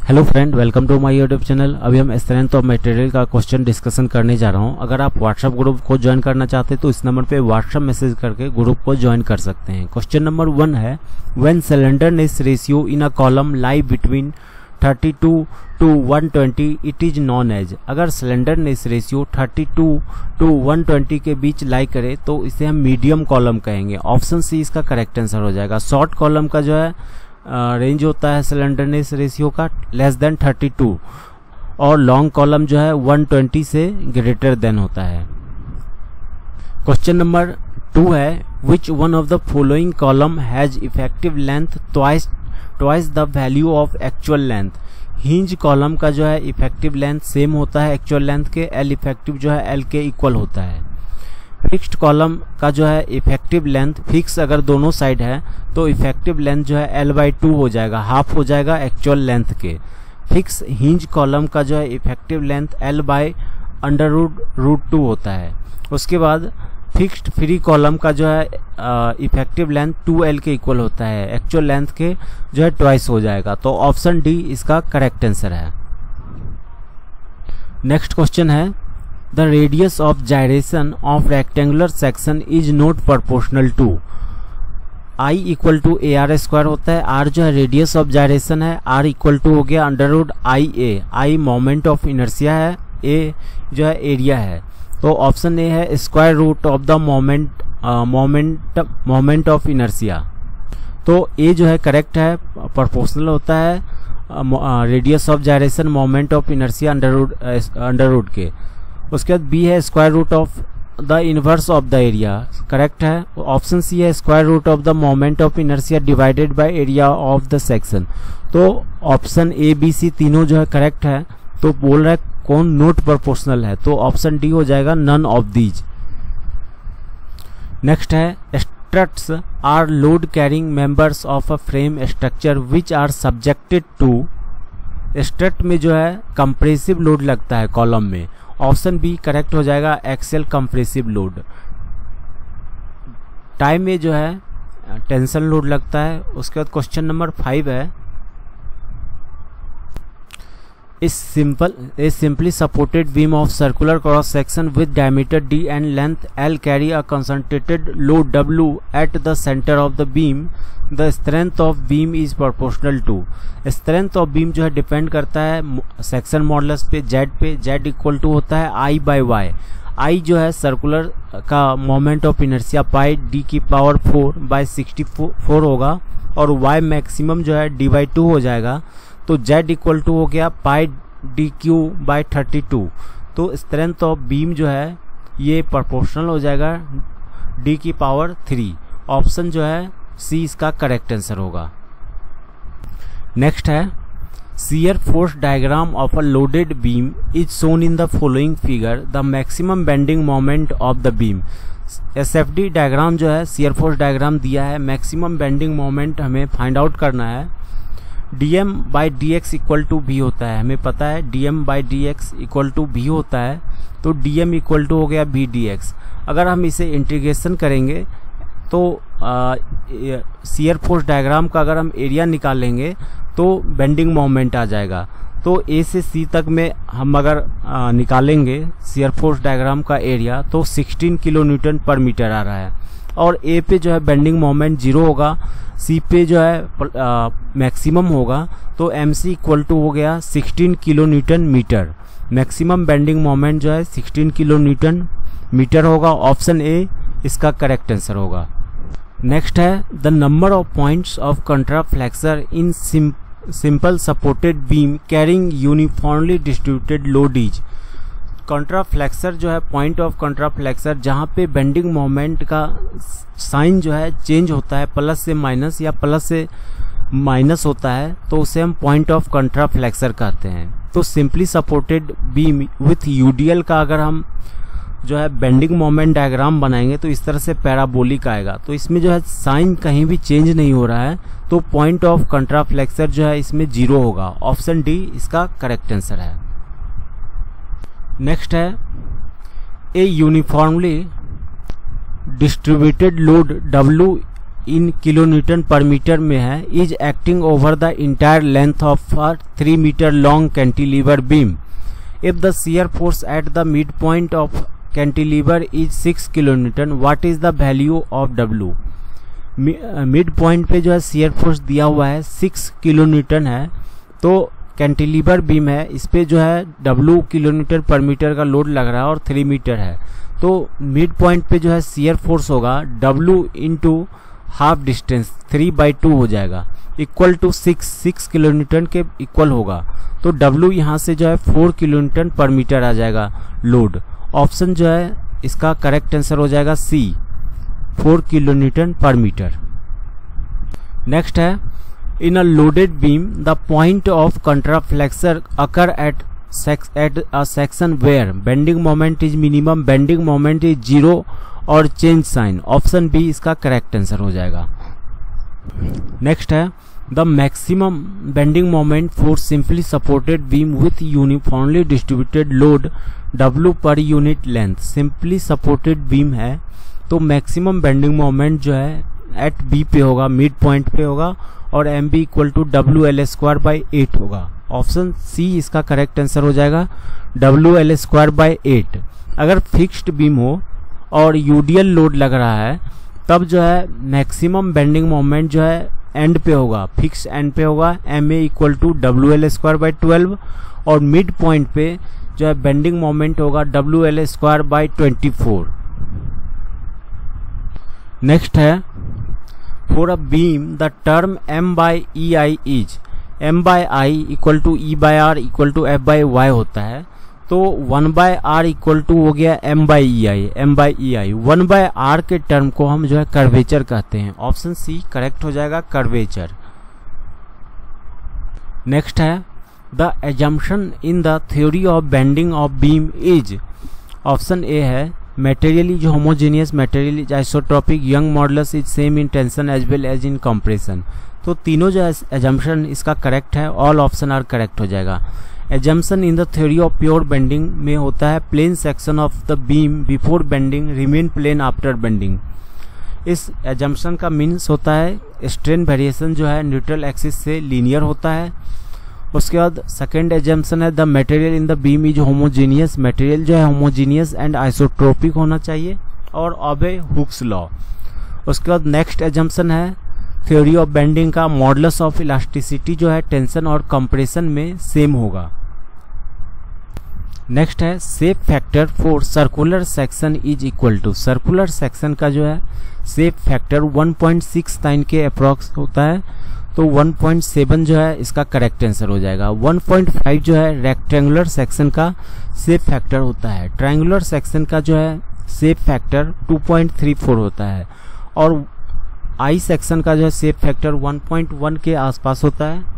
Hello friend, welcome to my YouTube channel. अभी हम strength of material का question discussion करने जा रहा हूं। अगर आप व्हाट्सएप ग्रुप को ज्वाइन करना चाहते हैं तो इस नंबर पे व्हाट्सएप मैसेज करके ग्रुप को ज्वाइन कर सकते हैं। क्वेश्चन नंबर 1 है, when slenderness ratio in a column lie between 32 to 120 it is non edge. अगर स्लेंडरनेस रेशियो 32 to 120 के बीच लाई करे तो इसे हम मीडियम कॉलम कहेंगे। ऑप्शन सी इसका करेक्ट आंसर हो जाएगा। शॉर्ट कॉलम का जो है रेंज होता है स्लेंडरनेस रेशियो का लेस देन 32 और लॉन्ग कॉलम जो है 120 से ग्रेटर देन होता है। क्वेश्चन नंबर 2 है, which one of the following column has effective length twice the value of actual length. Hinge column का जो है इफेक्टिव लेंथ सेम होता है एक्चुअल लेंथ के, एल इफेक्टिव जो है एल के इक्वल होता है। फिक्स्ड कॉलम का जो है इफेक्टिव लेंथ फिक्स अगर दोनों साइड है तो इफेक्टिव लेंथ जो है L/2 हो जाएगा, हाफ हो जाएगा एक्चुअल लेंथ के। फिक्स हिंज कॉलम का जो है इफेक्टिव लेंथ L/√2 होता है। उसके बाद फिक्स्ड फ्री कॉलम का जो है इफेक्टिव लेंथ 2L के इक्वल होता है, एक्चुअल लेंथ के जो है ट्वाइस हो जाएगा। तो ऑप्शन डी इसका करेक्ट आंसर है। नेक्स्ट क्वेश्चन है, The radius of gyration of rectangular section is not proportional to। I equal to AR square होता है। R जो है रेडियस ऑफ जायरेशन है, R इक्वल टू हो गया √IA। I moment of inertia है, A जो है एरिया है। तो ऑप्शन ए है square root of the moment of inertia. तो ए जो है करेक्ट है, प्रोपोर्शनल होता है radius of gyration moment of inertia under root के। उसके बाद बी है square root of the inverse of the area, correct है। ऑप्शन सी है square root of the moment of inertia divided by area of the section. तो option A B C तीनों जो है करेक्ट है। तो बोल रहा है कौन नॉट प्रोपोर्शनल है, तो ऑप्शन डी हो जाएगा नन ऑफ दीज। नेक्स्ट है, struts are load carrying members of a frame structure which are subjected to. Strut में जो है कंप्रेसिव लोड लगता है कॉलम में, ऑप्शन बी करेक्ट हो जाएगा एक्सेल कंप्रेसिव लोड। टाइम में जो है टेंशन लोड लगता है। उसके बाद क्वेश्चन नंबर 5 है, इस simply supported beam of circular cross section with diameter d and length L carry a concentrated load W at the centre of the beam, the strength of beam is proportional to. Strength of beam जो है depend करता है section modulus पे, Z equal to होता है I/Y। I जो है circular का moment of inertia pi D⁴/64 होगा और Y मैक्सिमम जो है D/2 हो जाएगा। तो Z इक्वल टू हो गया πdq/32। तो स्ट्रेंथ ऑफ बीम जो है ये प्रोपोर्शनल हो जाएगा D⁻3। ऑप्शन जो है सी इसका करेक्ट आंसर होगा। नेक्स्ट है, shear force diagram of a loaded beam is shown in the following figure, the maximum bending moment of the beam. SFD diagram जो है शियर फोर्स डायग्राम दिया है, maximum bending moment हमें find out करना है। dm/dx equal to भी होता है, हमें पता है dm/dx इक्वल टू भी होता है। तो dm इक्वल टू हो गया bdx। अगर हम इसे इंटीग्रेशन करेंगे तो शियर फोर्स डायग्राम का अगर हम एरिया निकालेंगे तो बेंडिंग मोमेंट आ जाएगा। तो ए से सी तक में हम अगर निकालेंगे शियर फोर्स डायग्राम का एरिया तो 16 किलो न्यूटन पर मीटर आ रहा है। और ए पे जो है बेंडिंग मोमेंट 0 होगा, सी पे जो है मैक्सिमम होगा। तो MC इक्वल टू हो गया 16 kilo newton metre. Maximum bending moment जो है 16 किलो न्यूटन मीटर होगा। ऑप्शन ए इसका करेक्ट आंसर होगा। नेक्स्ट है, the number of points of contraflexure in simple supported beam carrying uniformly distributed load is. Contraflexure जो है पॉइंट ऑफ कंट्राफ्लेक्सर जहाँ पे बेंडिंग मोमेंट का साइन जो है चेंज होता है, प्लस से माइनस या प्लस से माइनस होता है, तो उसे हम पॉइंट ऑफ कंट्राफ्लेक्सर कहते हैं। तो simply supported beam with UDL का अगर हम जो है बेंडिंग मोमेंट डायग्राम बनाएंगे तो इस तरह से पैराबोलिक आएगा। तो इसमें जो है साइन कहीं भी चेंज नहीं हो रहा है, तो पॉइंट ऑफ कंट्राफ्लेक्सर जो है इसमें 0 होगा। ऑप्शन डी इसका करेक्ट आंसर है। नेक्स्ट है, a uniformly distributed load W इन किलोन्यूटन पर मीटर में है, is acting over the entire length of 3 metre long cantilever beam. If the shear force at the mid point of cantilever is 6 kilonewton, what is the value of W. Mid point पे जो है shear force दिया हुआ है 6 kilonewton है, तो cantilever beam है, इस पे जो है W किलोमीटर पर मीटर का लोड लग रहा है और 3 मीटर है, तो मिड पॉइंट पे जो है शियर फोर्स होगा W इंटू हाफ डिस्टेंस 3/2 हो जाएगा, इक्वल टू 6 किलोन्यूटन के इक्वल होगा। तो W यहाँ से जो है 4 किलोन्यूटन पर मीटर आ जाएगा लोड। ऑप्शन जो है इसका करेक्ट आंसर हो जाएगा C, 4 किलोन्यूटन पर मीटर। नेक्स्ट है, in a loaded beam the point of contraflexure occur at a section where bending moment is minimum, bending moment is 0 और change sign। ऑप्शन बी इसका correct answer हो जाएगा। Next है, the maximum bending moment for simply supported beam with uniformly distributed load W per unit length। simply supported beam है तो maximum bending moment जो है eight B पे होगा, मिड पॉइंट पे होगा, और M B equal to WL²/8 होगा। ऑप्शन सी इसका करेक्ट आंसर हो जाएगा, WL²/8। अगर फिक्स्ड बीम हो और यूडीएल लोड लग रहा है तब जो है मैक्सिमम बेंडिंग मोमेंट जो है एंड पे होगा, फिक्स एंड पे होगा, MA इक्वल टू WL²/12, और मिड पॉइंट पे जो है बेंडिंग मोमेंट होगा WL²/24। नेक्स्ट है, for a beam the term M/EI is, M/I equal to E/R equal to F/Y होता है, तो 1/R इक्वल टू हो गया M/EI। 1/R के टर्म को हम जो है कर्वेचर कहते हैं। ऑप्शन सी करेक्ट हो जाएगा, कर्वेचर। नेक्स्ट है, the assumption in the theory of bending of beam is. Option A है, materially जो homogeneous material is isotropic, young modulus is same in tension as well as in compression। तो तीनों जो assumption इसका correct है, all option are correct हो जाएगा। assumption in the theory of pure bending में होता है plane section of the beam before bending remain plane after bending। इस assumption का मीन्स होता है strain variation जो है न्यूट्रल एक्सिस से लीनियर होता है। उसके बाद सेकेंड एजम्पशन है, the material in the beam is homogeneous. Material जो है होमोजीनियस एंड आइसोट्रोपिक होना चाहिए और ओबे हुक्स लॉ। उसके बाद नेक्स्ट एजम्पशन है थ्योरी ऑफ बेंडिंग का, मॉडुलस ऑफ इलास्टिसिटी जो है टेंशन और कंप्रेशन में सेम होगा। नेक्स्ट है, shape factor for circular section is equal to. Circular section का जो है शेप फैक्टर 1.69 के अप्रॉक्स होता है, तो 1.7 जो है इसका करेक्ट आंसर हो जाएगा। 1.5 जो है रेक्टेंगुलर सेक्शन का शेप फैक्टर होता है। ट्रायंगुलर सेक्शन का जो है शेप फैक्टर 2.34 होता है, और आई सेक्शन का जो है शेप फैक्टर 1.1 के आसपास होता है।